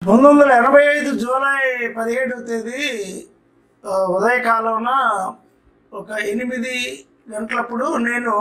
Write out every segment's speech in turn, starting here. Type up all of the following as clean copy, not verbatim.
1985 July 17వ తేదీ ఉదయకాలంన ఒక 8 గంటలప్పుడు నేను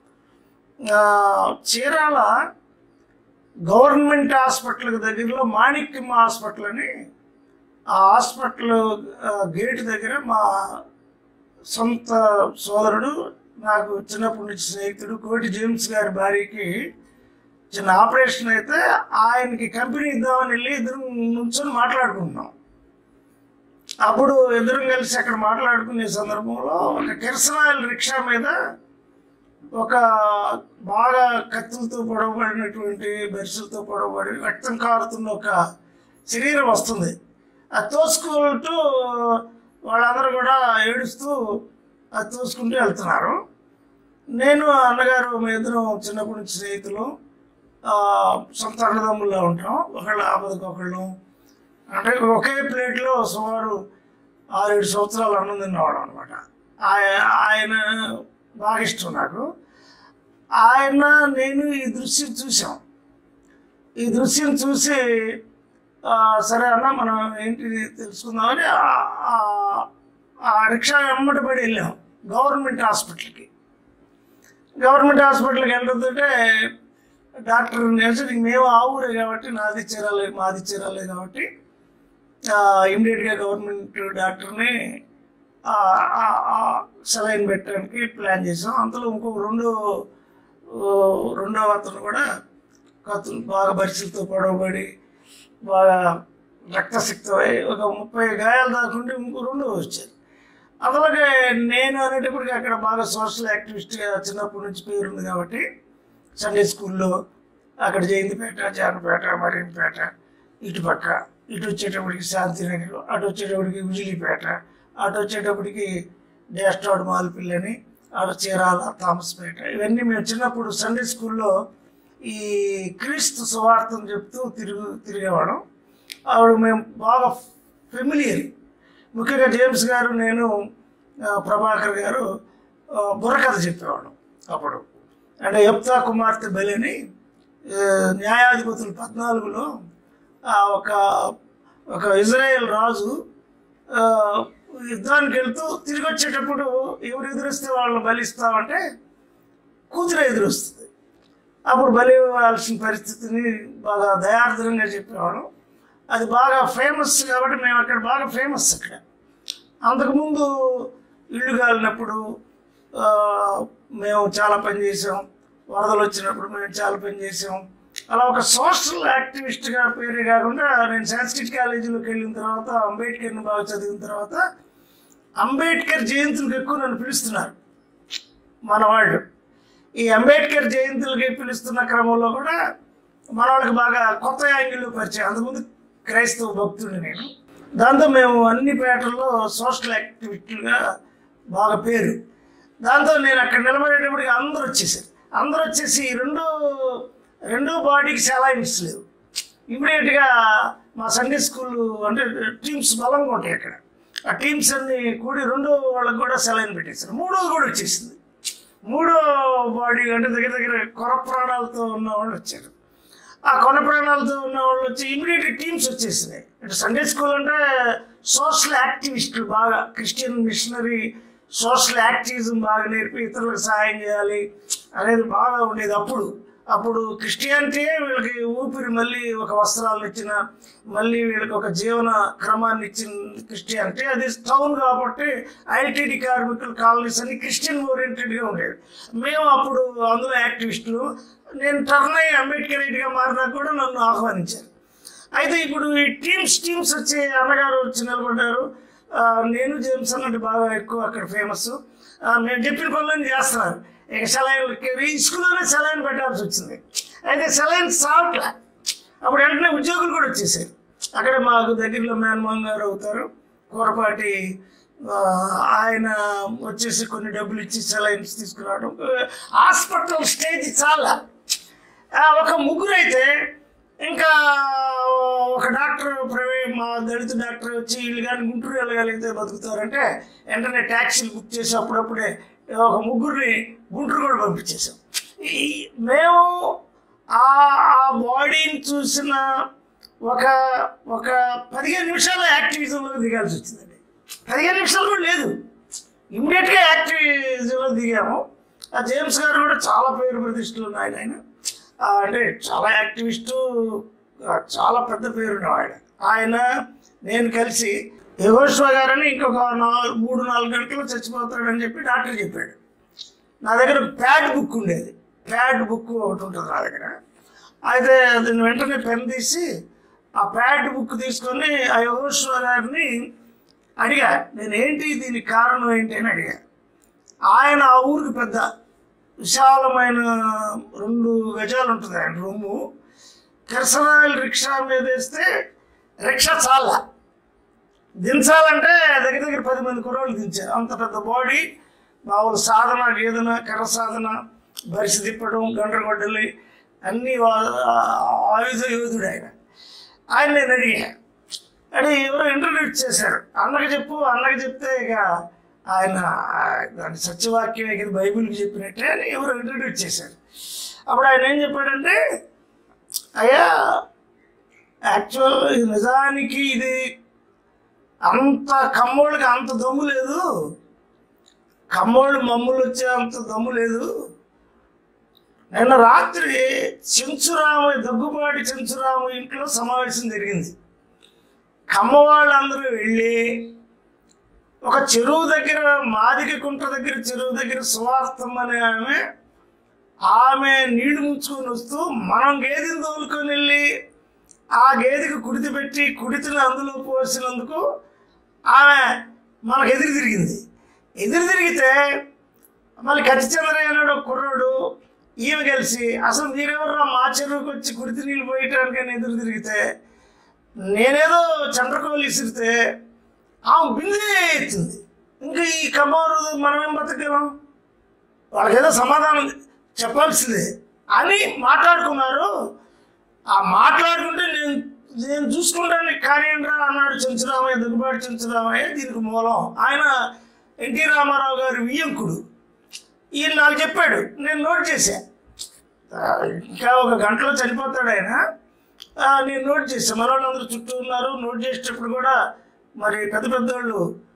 చీరాల గవర్నమెంట్ హాస్పిటల్ దగ్గరలో మాణిక్యమ్మ హాస్పిటల్ అని ఆ హాస్పిటల్ గేట్ దగ్గర మా సొంత సోదరుడు నాకు చిన్నప్పటి నుంచి స్నేహితుడు కోటి జేమ్స్ గారి భార్యకి చిన్న ఆపరేషన్ అయితే ఆయనకి కంపెనీ ఇద్దామని వెళ్ళి ఇద్దరు నుంచొని మాట్లాడుకుంటున్నాం. అప్పుడు ఇద్దరం కలిసి అక్కడ మాట్లాడుకునే సందర్భంలో ఒక కిరసనాయిల్ రిక్షా మీద ఒక బాగా కత్తులతో పొడవబడినటువంటి బెర్సులతో పొడవబడి రక్తం కారుతున్న ఒక శరీరం వస్తుంది. అది తోసుకుంటూ వాళ్ళందరూ కూడా ఏడుస్తూ అది తోసుకుంటూ వెళ్తున్నారు. నేను అన్నగారు మీ ఇద్దరం చిన్నప్పటి నుంచి స్నేహితులు, సొంత అన్నదమ్ముల్లో ఉంటాం. ఒకళ్ళు ఆపదకు ఒకళ్ళు అంటే ఒకే ప్లేట్లో సుమారు 6-7 సంవత్సరాలు అన్నం తిన్నవాడు అనమాట. ఆయన బాగా ఇష్టం నాకు. ఆయన నేను ఈ దృశ్యం చూసాం. ఈ దృశ్యం చూసి సరే అన్న మనం ఏంటి తెలుసుకుందామని ఆ రిక్షా వెంబడి పడి వెళ్ళాం గవర్నమెంట్ హాస్పిటల్కి. గవర్నమెంట్ హాస్పిటల్కి వెళ్తుంటే డాక్టర్ నేర్చుకుని మేము ఆ ఊరే కాబట్టి మాది చీరాలే కాబట్టి ఇమ్మీడియట్గా గవర్నమెంట్ డాక్టర్ని సెలైన్ పెట్టడానికి ప్లాన్ చేసాం. అంతలో ఇంకొక రెండో అతను కూడా కత్తులు బాగా బరిసలతో పొడవబడి బాగా రక్తసిక్తమై ఒక 30 గాయాలు దాకుంటే ఇంకో రెండో వచ్చారు. అందులోకి నేను అనేటప్పటికీ అక్కడ బాగా సోషల్ యాక్టివిస్ట్గా చిన్నప్పటి నుంచి పేరుంది కాబట్టి సండే స్కూల్లో అక్కడ జయంతిపేట, జానపేట, మరీంపేట, ఇటుపక్క ఇటు వచ్చేటప్పటికి శాంతినగర్, అటు వచ్చేటప్పటికి విజిలీపేట, అటు వచ్చేటప్పటికి డాస్టాడ్ మాల్పిల్లని, అటు చీరాల, థామస్పేట, ఇవన్నీ మేము చిన్నప్పుడు సండే స్కూల్లో ఈ క్రీస్తు సువార్తను చెప్తూ తిరిగేవాళ్ళం. ఆవిడ మేము బాగా ఫెమిలియర్. ముఖ్యంగా జేమ్స్ గారు, నేను, ప్రభాకర్ గారు బుర్రకథ చెప్పేవాళ్ళం అప్పుడు. అంటే యెఫ్తా కుమార్తె బలిని న్యాయాధిపతులు 14లో ఒక ఇజ్రాయెల్ రాజు యుద్ధానికి వెళ్తూ తిరిగి వచ్చేటప్పుడు ఎవరు ఎదురొస్తే వాళ్ళని బలిస్తామంటే కూతురు ఎదురొస్తుంది. అప్పుడు బలి ఇవ్వాల్సిన పరిస్థితిని బాగా దయార్థంగా చెప్పేవాడు. అది బాగా ఫేమస్ కాబట్టి మేము అక్కడ బాగా ఫేమస్. అక్కడ అంతకుముందు ఇల్లు కాలినప్పుడు మేము చాలా పని చేసాం. వరదలు వచ్చినప్పుడు మేము చాలా పని చేసాం. అలా ఒక సోషల్ యాక్టివిస్ట్గా పేరే కాకుండా నేను సంస్కృత్ కాలేజీలోకి వెళ్ళిన తర్వాత అంబేద్కర్ని బాగా చదివిన తర్వాత అంబేద్కర్ జయంతులకు ఎక్కువ నన్ను పిలుస్తున్నారు మన వాళ్ళు. ఈ అంబేద్కర్ జయంతులకి పిలుస్తున్న క్రమంలో కూడా మన వాళ్ళకి బాగా కొత్త యాంగిల్లో పరిచయం. అంతకుముందు క్రైస్తవ భక్తుడిని నేను. దాంతో మేము అన్ని పేటల్లో సోషల్ యాక్టివిటీలుగా బాగా పేరు. దాంతో నేను అక్కడ నిలబడేటప్పటికి అందరూ వచ్చేసి రెండో బాడీకి సెలైన్స్ లేవు. ఇమ్మీడియట్గా మా సండే స్కూల్ అంటే టీమ్స్ బలంగా ఉంటాయి అక్కడ. ఆ టీమ్స్ అన్ని కూడి రెండో వాళ్ళకి కూడా సెలైన్ పెట్టేశారు. మూడోది కూడా వచ్చేసింది. మూడో బాడీ అంటే దగ్గర కొర ప్రాణాలతో ఉన్న వాళ్ళు వచ్చారు. ఆ కొన ప్రాణాలతో ఉన్న వాళ్ళు వచ్చి ఇమ్మీడియట్గా టీమ్స్ వచ్చేసినాయి. అంటే సండే స్కూల్ అంటే సోషల్ యాక్టివిస్టులు బాగా క్రిస్టియన్ మిషనరీ సోషల్ యాక్టివిజం బాగా నేర్పి ఇతరులకు సహాయం చేయాలి అనేది బాగా ఉండేది. అప్పుడు క్రిస్టియానిటీ వీళ్ళకి ఊపిరి, మళ్ళీ ఒక వస్త్రాలను ఇచ్చిన, మళ్ళీ వీళ్ళకి ఒక జీవన క్రమాన్ని ఇచ్చిన క్రిస్టియానిటీ. అది టౌన్ కాబట్టి ఐటీడీ కార్మికుల కాలనీస్ అన్ని క్రిస్టియన్ ఓరియంటెడ్గా ఉండేవి. మేము అప్పుడు అందులో యాక్టివిస్టులు. నేను టర్న్ అయ్యి అంబేద్కర్ రైట్గా మారినా కూడా నన్ను ఆహ్వానించారు. అయితే ఇప్పుడు ఈ టీమ్స్ వచ్చి అన్నగారు వచ్చి నిలబడ్డారు. నేను జేమ్స్ అన్నట్టు బాగా ఎక్కువ అక్కడ ఫేమస్. మేము చెప్పిన పనులను చేస్తున్నారు. ఇక సెలైన్ స్కూల్లోనే సెలైన్ పెట్టాల్సి వచ్చింది. అయితే సెలైన్ సావట్లే. అప్పుడు వెంటనే ఉద్యోగులు కూడా వచ్చేసారు. అక్కడ మాకు దగ్గరలో మేనమామ గారు అవుతారు, కూరపాటి, ఆయన వచ్చేసి కొన్ని డబ్బులు ఇచ్చి సెలైన్స్ తీసుకురావడం. హాస్పిటల్ స్టేజ్ చాలా ఒక ముగ్గురు అయితే ఇంకా ఒక డాక్టర్ మా దళిత డాక్టర్ వచ్చి వీళ్ళు కానీ గుంటూరు వెళ్ళగలిగితే బతుకుతారంటే వెంటనే ట్యాక్సీలు బుక్ చేసి అప్పుడప్పుడే ఒక ముగ్గురిని గుంటూరు కూడా పంపించేసాం. మేము ఆ బాడీని చూసిన ఒక ఒక 15 నిమిషాల యాక్టివిజంలో దిగాల్సి వచ్చిందండి. 15 నిమిషాలు కూడా లేదు, ఇమ్మీడియట్గా యాక్టివిజంలో దిగాము. ఆ జేమ్స్ గారు కూడా చాలా పేరు ప్రతిష్టలు ఉన్నాయి ఆయన. అంటే చాలా యాక్టివిస్టు, చాలా పెద్ద పేరున్న ఆయన నేను కలిసి యెహోషువ గారని ఇంకొక 3-4 గంటలు చచ్చిపోతాడని చెప్పి డాక్టర్ చెప్పాడు. నా దగ్గర ప్యాడ్ బుక్ ఉండేది, ప్యాడ్ బుక్ ఒకటి ఉంటుంది నా దగ్గర. అయితే దీన్ని వెంటనే పెన్ తీసి ఆ ప్యాడ్ బుక్ తీసుకొని ఆ యెహోషువ గారిని అడిగా, నేనేంటి దీనికి కారణం ఏంటి అని అడిగా. ఆయన ఆ ఊరికి పెద్ద విశాలమైన 2 గజాలు ఉంటుంది ఆయన రూము. కిరసనాయిల్ రిక్షా మీద వేస్తే రిక్షా చాలా దించాలంటే దగ్గర దగ్గర 10 మంది కుర్రోళ్ళు దించారు. అంత పెద్ద బాడీ, మామూలు సాధన, గేదన, కర్ర సాధన, బరిసి తిప్పడం, గండ్రగొడ్డలి అన్నీ ఆయుధ యోధుడు ఆయన. నేను అడిగా, ఎవరో ఇంట్రడ్యూస్ చేశారు. అన్నకి చెప్పు, అన్నకి చెప్తే ఇక ఆయన దాని సత్యవాక్యం ఇది బైబిల్కి చెప్పినట్టే అని ఎవరో ఇంట్రడ్యూస్ చేశారు. అప్పుడు ఆయన ఏం చెప్పాడంటే, అయ్యా యాక్చువల్ నిజానికి ఇది అంత కమ్మోళ్ళకి అంత దమ్ము లేదు, కమ్మోళ్ళు మమ్ములు వచ్చే అంత దమ్ము లేదు. నిన్న రాత్రి చెంచురామయ్య, దగ్గుబాటి చెంచురామయ్య ఇంట్లో సమావేశం జరిగింది. కమ్మ వాళ్ళందరూ వెళ్ళి ఒక చెరువు దగ్గర, మాదిక కుంట దగ్గర చెరువు దగ్గర సువార్థం అనే ఆమె నీళ్లు ముంచుకొని వస్తూ మనం గేదెని తోలుకొని వెళ్ళి ఆ గేదెకి కుడితి పెట్టి కుడితిని అందులో పోసినందుకు ఆమె మనకు ఎదురు తిరిగింది. ఎదురు తిరిగితే మళ్ళీ కచ్చిచంద్రయ్య అన్నాడు కుర్రాడు, ఈమె కలిసి అసలు మీరెవర్రా మా చెరువుకి వచ్చి కుడితి నీళ్ళు పోయటానికని ఎదురు తిరిగితే, నేనేదో చండ్రకోలు ఇసిరితే ఆమె బిందే ఎత్తుంది. ఇంకా ఈ కమ్మవారు మనమేం బతకగలం, వాళ్ళకేదో సమాధానం చెప్పాల్సిందే అని మాట్లాడుకున్నారు. ఆ మాట్లాడుకుంటే నేను చూసుకుంటాను కానివ్వండిరా అన్నాడు చెంచురామయ్య, దగ్గుబాటి చెంచురామయ్య. దీనికి మూలం ఆయన ఎన్టీ రామారావు గారి వియ్యంకుడు. ఈయన నాకు చెప్పాడు, నేను నోట్ చేశా. ఇంకా 1 గంటలో చనిపోతాడు ఆయన. నేను నోట్ చేశాను, మన వాళ్ళందరూ చుట్టూ ఉన్నారు. నోట్ చేసేటప్పుడు కూడా మరి పెద్ద పెద్దవాళ్ళు,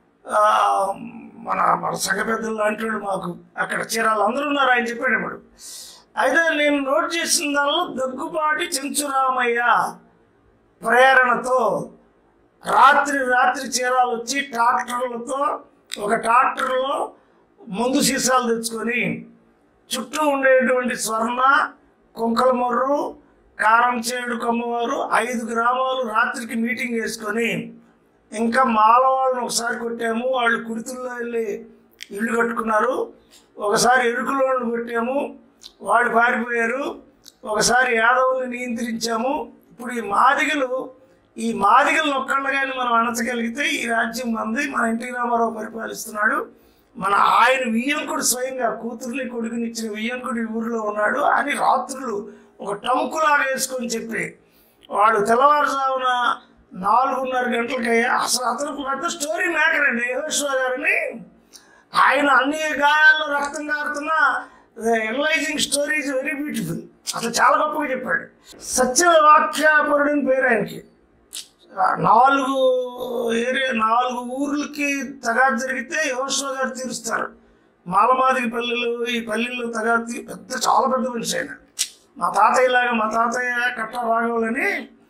మన సంఘ పెద్దలు లాంటి వాళ్ళు మాకు అక్కడ చీరాలు అందరూ ఉన్నారు ఆయన చెప్పేటప్పుడు. అయితే నేను నోట్ చేసిన దానిలో దగ్గుబాటి చెంచురామయ్య ప్రేరణతో రాత్రి చీరాలు వచ్చి ట్రాక్టర్లతో, ఒక ట్రాక్టర్లో మందు సీసాలు తెచ్చుకొని చుట్టూ ఉండేటువంటి స్వర్ణ, కుంకలమర్రు, కారంచేడు కమ్మవారు 5 గ్రామాలు రాత్రికి మీటింగ్ వేసుకొని, ఇంకా మాలవాళ్ళని ఒకసారి కొట్టాము, వాళ్ళు కుడితుల్లో వెళ్ళి ఇల్లు కట్టుకున్నారు. ఒకసారి ఎరుకులోళ్ళు కొట్టాము, వాళ్ళు పారిపోయారు. ఒకసారి యాదవుల్ని నియంత్రించాము. ఇప్పుడు ఈ మాదిగలను ఒక్కళ్ళు కానీ మనం అణచగలిగితే ఈ రాజ్యం మంది. మన ఎన్టీ రామారావు పరిపాలిస్తున్నాడు. మన ఆయన వియ్యంకుడు స్వయంగా కూతుర్ని కొడుకుని ఇచ్చిన వియ్యంకుడు ఈ ఊరిలో ఉన్నాడు అని రాత్రులు ఒక టంకులాగా వేసుకొని చెప్పి వాడు తెల్లవారుజామున 4:30 గంటలకి అసలు అతను పెద్ద స్టోరీ మేకర్ అండి యెహోషువ గారిని. ఆయన అన్ని గాయాల్లో రక్తం కారుతున్నా analysing story is very beautiful. అసలు చాలా గొప్పగా చెప్పాడు. సత్యవాక్యాపరుడని పేరు ఆయనకి. 4 ఊర్లకి తగాదు జరిగితే యెహోషువ గారు తీరుస్తారు. మాలమాదిగ పల్లెలు, ఈ పల్లెల్లో తగాదు చాలా పెద్ద మనిషి ఆయన. మా తాతయ్య కట్ట రాఘవులని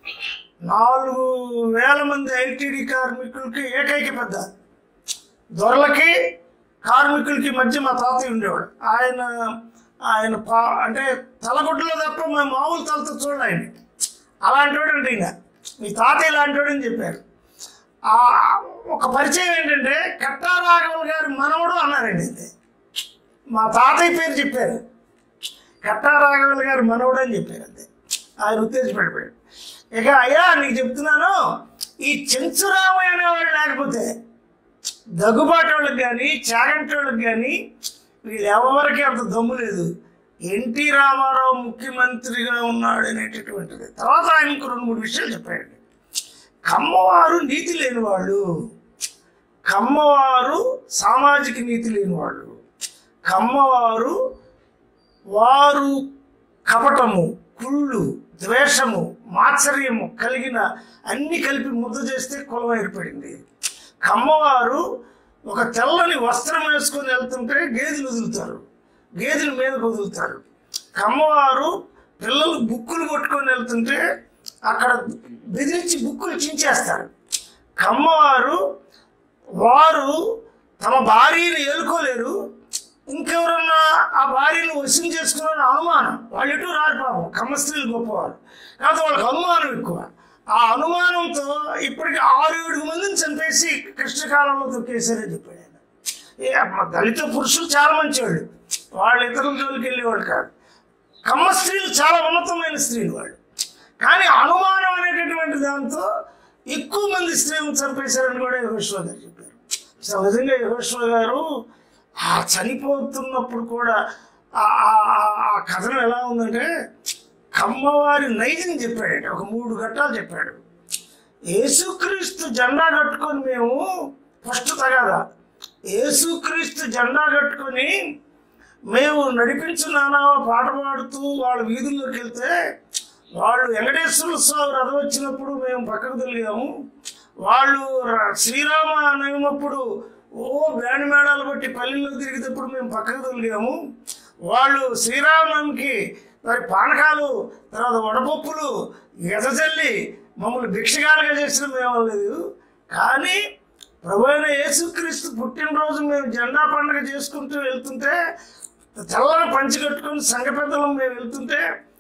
4,000 మంది ఐటీడీ కార్మికులకి ఏకైక పెద్ద. దొరలకి కార్మికులకి మధ్య మా తాతయ్య ఉండేవాడు. ఆయన అంటే తలగొడ్డలో తప్ప మేము మామూలు తలతో చూడండి ఆయన. అలాంటి వాడు అంటే ఇంకా మీ తాతయ్య ఇలాంటి వాడు అని చెప్పారు. ఒక పరిచయం ఏంటంటే కట్టా రాఘవులు గారి మనవడు అన్నారండి. అంతే మా తాతయ్య పేరు చెప్పారు, కట్టా రాఘవులు గారి మనవడు అని చెప్పారు. అంతే ఆయన ఉత్తేజపడిపోయాడు. ఇక అయ్యా నీకు చెప్తున్నాను, ఈ చెంచురామయ్య అనేవాళ్ళు లేకపోతే దగ్గుబాటి వాళ్ళకి కానీ చాగంటి వాళ్ళకి కానీ వీళ్ళు ఎవరికి అంత దమ్ము లేదు. ఎన్టీ రామారావు ముఖ్యమంత్రిగా ఉన్నాడు అనేటటువంటిది. తర్వాత ఆయనకు 2-3 విషయాలు చెప్పాడు. కమ్మవారు నీతి లేనివాళ్ళు, కమ్మవారు సామాజిక నీతి లేనివాళ్ళు, కమ్మవారు వారు కపటము, కుళ్ళు, ద్వేషము, మాత్సర్యము కలిగిన అన్ని కలిపి ముద్ద చేస్తే కులం ఏర్పడింది. కమ్మవారు ఒక తెల్లని వస్త్రం వేసుకొని వెళ్తుంటే గేదెలు వదులుతారు, గేదెల మీదకు వదులుతారు. కమ్మవారు పిల్లలు బుక్కులు పట్టుకొని వెళ్తుంటే అక్కడ బెదిరించి బుక్కులు చించేస్తారు. కమ్మవారు వారు తమ భార్యను ఏలుకోలేరు, ఇంకెవరన్నా ఆ భార్యను వశం చేసుకున్నారని అనుమానం. వాళ్ళు ఎటు రారు పాపం, కమ్మ స్త్రీలు గొప్పవారు కాబట్టి వాళ్ళకి అనుమానం ఎక్కువ. ఆ అనుమానంతో ఇప్పటికీ 6-7 మందిని చంపేసి కృష్ణకాలంలో తొక్కేశారని చెప్పాడు ఆయన. దళిత పురుషులు చాలా మంచివాళ్ళు, వాళ్ళు ఇతరుల జోలికి వెళ్ళేవాళ్ళు కాదు. కమ్మ స్త్రీలు చాలా ఉన్నతమైన స్త్రీలు వాళ్ళు. కానీ అనుమానం అనేటటువంటి దాంతో ఎక్కువ మంది స్త్రీలను చంపేశారని కూడా యెహోషువ గారు చెప్పారు. సో విధంగా యెహోషువ గారు ఆ చనిపోతున్నప్పుడు కూడా ఆ కథనం ఎలా ఉందంటే కమ్మవారి నైజం చెప్పాడు. ఒక 3 ఘట్టాలు చెప్పాడు. యేసుక్రీస్తు జెండా కట్టుకొని మేము ఫస్ట్ తగదా యేసుక్రీస్తు జెండా కట్టుకొని మేము నడిపించున్నానా పాట పాడుతూ వాళ్ళ వీధుల్లోకి వెళ్తే వాళ్ళు వెంకటేశ్వర స్వామి రథం వచ్చినప్పుడు మేము పక్కకు తిరిగాము. వాళ్ళు శ్రీరామ నవమినప్పుడు బ్యాండ్ మేళాలు బట్టి పల్లెల్లో తిరిగేటప్పుడు మేము పక్కకు తిరిగాము. వాళ్ళు శ్రీరామనవమికి మరి పానకాలు, తర్వాత వడపప్పులు ఎదజల్లి మమ్మల్ని భిక్షగాలుగా చేసిన మేము లేదు. కానీ ప్రభు అయిన యేసుక్రీస్తు పుట్టినరోజు మేము జెండా పండుగ చేసుకుంటూ వెళ్తుంటే తెల్లని పంచి కట్టుకొని సంఘ పెద్దలం మేము వెళ్తుంటే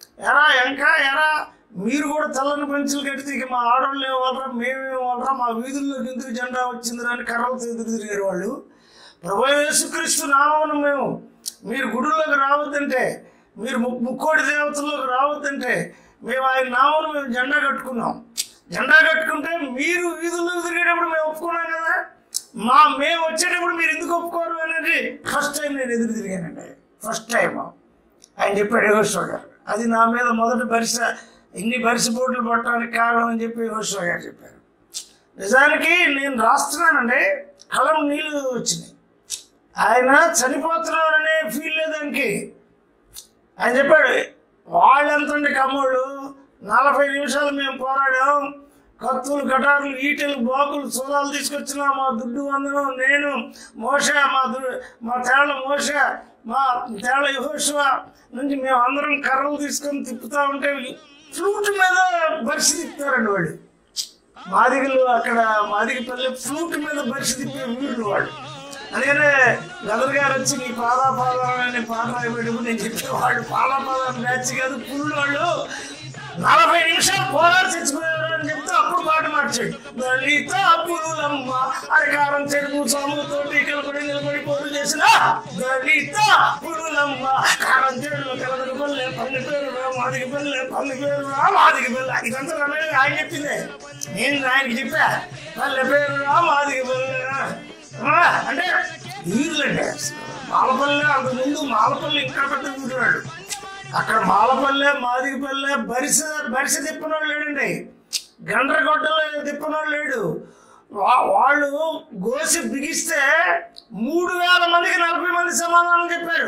ఎరా మీరు కూడా తెల్లని పంచులు కడితే ఇక మా ఆడవాళ్ళు ఏమవలరా, మేమేమవలరా, మా వీధుల్లో ఎందుకు జెండా వచ్చిందిరా అని కర్రలతో ఎదురు తిరిగారు వాళ్ళు. ప్రభు యేసుక్రీస్తు నామమున మేము మీరు గుడుల్లోకి రావద్దంటే, మీరు ముక్కోడి దేవతల్లోకి రావద్దంటే మేము ఆయన నామమున మేము జెండా కట్టుకున్నాం. జెండా కట్టుకుంటే మీరు వీధుల్లోకి తిరిగేటప్పుడు మేము ఒప్పుకున్నాం కదా, మేము వచ్చేటప్పుడు మీరు ఎందుకు ఒప్పుకోరు అనేది ఫస్ట్ టైం నేను ఎదురు తిరిగానండి. ఫస్ట్ టైం ఆయన చెప్పాడు యెహోషువ గారు. అది నా మీద మొదటి ఇన్ని బరిస పోట్లు పట్టడానికి కారణం అని చెప్పి యెహోషువ గారు చెప్పారు. నిజానికి నేను రాస్తున్నానండి, కలం నీళ్ళు వచ్చినాయి. ఆయన చనిపోతున్నారనే ఫీల్ లేదానికి. ఆయన చెప్పాడు వాళ్ళెంతండి కమ్మోళ్ళు, 40 నిమిషాలు మేము పోరాడాం, కత్తులు, కటారులు, ఈటెలు, బాకులు, సోదాలు తీసుకొచ్చిన మా దుడ్డు వందనం, నేను మోషే, మా తేళ్ల మోషే, మా తేళ్ల యెహోషువ నుంచి మేము అందరం కర్రలు తీసుకొని తిప్పుతూ ఉంటే ఫ్లూట్ మీద బరిసి తిప్పుతారండి వాళ్ళు. మాదిగలు అక్కడ మాదిగపల్లి ఫ్లూట్ మీద బరిసి తిప్పే వీళ్ళు వాళ్ళు. అందుకనే గదర్ గారు వచ్చి నీ పాదాపాదం అనే పాట రాయబెట్టుకుని నేను చెప్పేవాళ్ళు పాదాపాదం మ్యాచ్ కాదు, పుల్లు వాళ్ళు 40 నిమిషాలు పోరాడు చచ్చిపోయారు అని చెప్తే అప్పుడు పాట మార్చాడు. దళిత పురులమ్మ అధికారం చెడుపు సాముతో టీకలపడి నిలబడి పోరు చేసిన దళిత పురులమ్మ కారం చెడులో కలదరు పల్లె పల్లె పేరు మాదికి పల్లె పల్లె పేరు మాదికి పల్లె. ఇదంతా ఆయన చెప్పిందే, నేను ఆయనకి చెప్పా. పల్లె పేరు మాదికి పల్లె అంటే వీరులండి. మాలపల్లె అంతకుముందు మాలపల్లి ఇంకా పెద్ద వీరున్నాడు. అక్కడ మాలపల్లె, మాదిగపల్లె, బరిస తిప్పనోడు లేడండి, గండ్రగొడ్డలో తిప్పనోడు లేడు. వాళ్ళు గోసి బిగిస్తే 3000 మందికి 40 మంది సమాధానం చెప్పారు.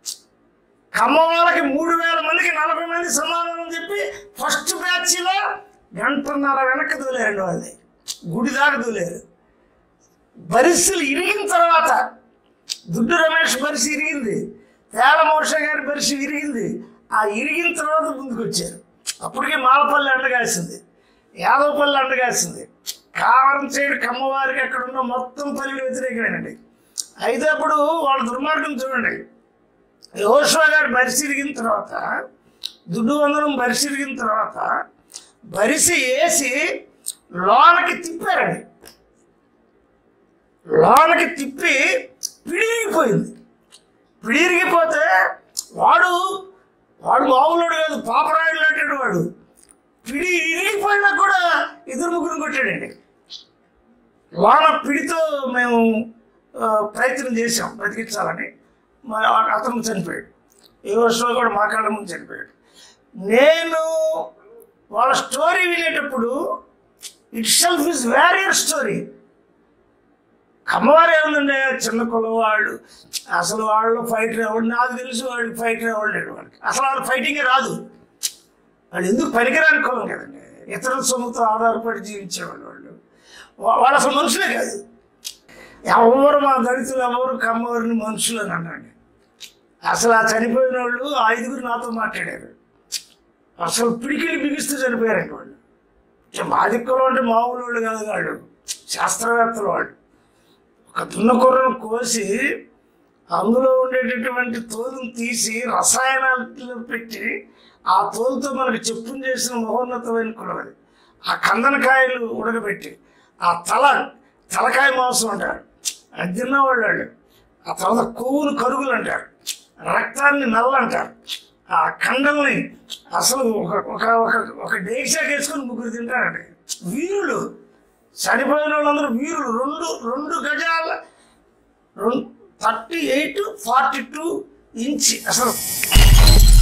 కమ్మ వాళ్ళకి 3000 మందికి 40 మంది సమాధానం చెప్పి ఫస్ట్ బ్యాచ్లో 1.5 గంట వెనక్కి దూలేరండి. వాళ్ళని గుడి దాకా దూలేరు. బరిసెలు ఇరిగిన తర్వాత దుడ్డు రమేష్ బరిసి ఇరిగింది, తేళ్ల మోషే గారి బరిసి ఇరిగింది. ఆ ఇరిగిన తర్వాత ముందుకు వచ్చారు. అప్పటికే మాలపల్లి అండగాసింది, యాదవపల్లి అండగాసింది, కావరం సైడ్ కమ్మవారికి అక్కడ ఉన్న మొత్తం పల్లెలు వ్యతిరేకమేనండి. అయితే అప్పుడు వాళ్ళ దుర్మార్గం చూడండి. యెహోషువ గారు బరిసి ఇరిగిన తర్వాత, దుడ్డు వందనం బరిసి ఇరిగిన తర్వాత బరిసి వేసి లోనకి తిప్పారండి. లోనకి తిప్పి పిడిగిపోయింది. పిడిగిపోతే వాడు మామూలుడు కాదు, పాపరాయుడు లాంటి వాడు. పిడి ఇరిగిపోయినా కూడా 2-3 కొట్టాడండి. లోన పిడితో మేము ప్రయత్నం చేసాం బతికించాలని. అతను చనిపోయాడు. యెహోషువ కూడా మా కాళ్ళ ముందు చనిపోయాడు. నేను వాళ్ళ స్టోరీ వినేటప్పుడు itself is warrior story. కమ్మవారు ఏముందండి, చిన్న కులం వాళ్ళు, అసలు వాళ్ళు ఫైటర్ ఎవడు నాకు తెలుసు, వాడికి ఫైటర్ ఎవడు లేడు, వాడికి అసలు వాళ్ళు ఫైటింగే రాదు. వాళ్ళు ఎందుకు పనికిరాని కులం కదండి, ఇతరుల సొమ్ముతో ఆధారపడి జీవించేవాళ్ళు. వాళ్ళు అసలు మనుషులే కాదు. ఎవరు మా దళితులు ఎవరు కమ్మవారిని మనుషులు అని అన్నాడు. అసలు ఆ చనిపోయిన వాళ్ళు 5 నాతో మాట్లాడారు. అసలు పిడికిలి బిగిస్తూ చనిపోయారండి వాళ్ళు. మాది కులం అంటే మామూలు వాళ్ళు కాదు, వాళ్ళు శాస్త్రవేత్తలు. వాళ్ళు ఒక దున్నకూరను కోసి అందులో ఉండేటటువంటి తోలును తీసి రసాయనాలు పెట్టి ఆ తోలుతో మనకు చెప్పును చేసిన మహోన్నతమైన కులం అది. ఆ కందనకాయలు ఉడకబెట్టి ఆ తలకాయ మాంసం అంటారు, అది తిన్నవాళ్ళు వాళ్ళు. ఆ తర్వాత కొవ్వును కరుగులు అంటారు, రక్తాన్ని నల్ల అంటారు. ఆ కండల్ని అసలు ఒక డేక్షాకి వేసుకొని 3 తింటారండి. వీరులు, చనిపోయిన వాళ్ళందరూ వీరులు. 2 గజాల 38-42 ఇంచ్ అసలు